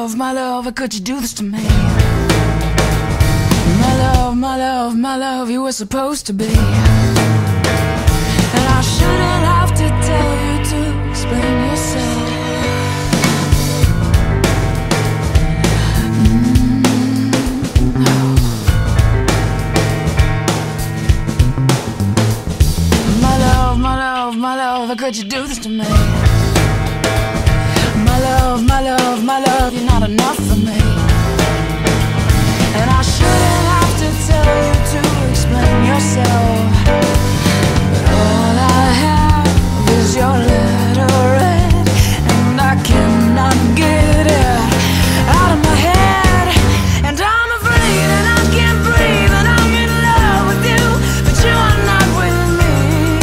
my love, how could you do this to me? My love, my love, my love, you were supposed to be. And I shouldn't have to tell you to explain yourself. My love, my love, my love, how could you do this to me? My love, my love, my love, you're not enough for me. And I shouldn't have to tell you to explain yourself. But all I have is your letter read, and I cannot get it out of my head. And I'm afraid and I can't breathe, and I'm in love with you, but you are not with me.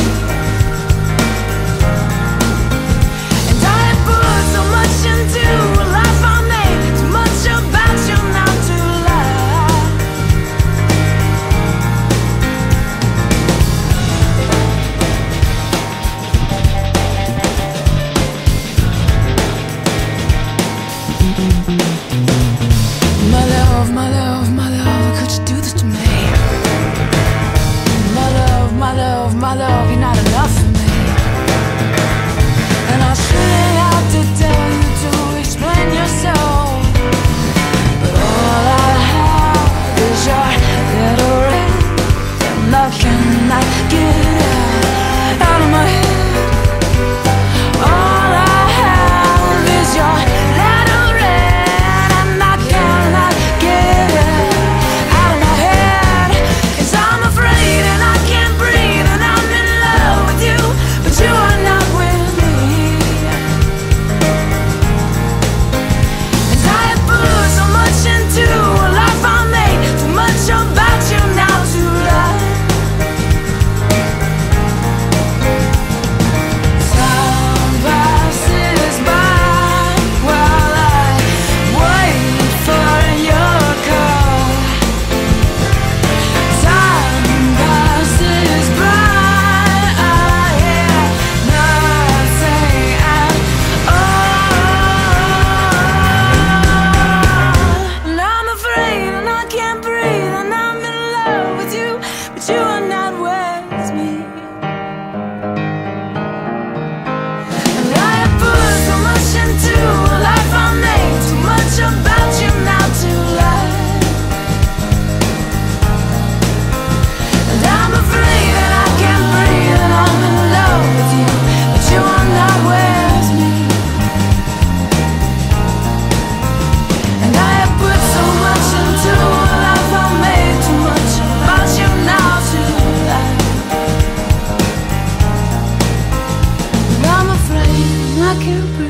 And I put so much into a life I made, too much about you not to lie. My love, my love, my love, how could you do this to me? My love, my love, my love, you're not enough for me. And I shouldn't have to tell you to explain yourself. But all I have is your little red, and I cannot get it out of my head. All I have is your little red, and I cannot get it out of my head. 'Cause I'm afraid and I can't breathe, and I'm in love with you, but you are not with me. And I have put so much into a life I made, too much about you now to lie. Time passes by while I wait for your call. Time passes by, I hear nothing at all. And I'm afraid and I can't breathe, and I'm in love with you, but you are not with me. And I have put so much into a life I made, too much about you now to lie. And I'm afraid and I can't breathe, and I'm in love with you, but you are not with me. And I have put so much into a life I made, too much about you now to lie. And I'm afraid and I can't breathe.